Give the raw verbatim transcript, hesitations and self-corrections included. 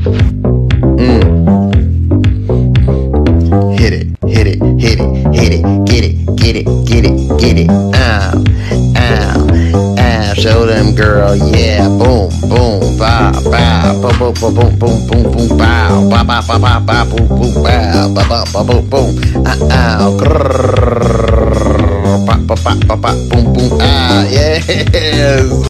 Mm. Hit it, hit it, hit it, hit it, get it, get it, get it, get it. Ow, ow, ow. Show them, girl, yeah. Boom, boom, bow, bow, boom, boom, boom, boom, boom, boom, boom, bow, bow, bow, bow, bow, bow, boom, boom, bow, bow, bow, bow, boom, boom. Ow, grrrr, pop, pop, pop, pop, boom, boom, ah, yes.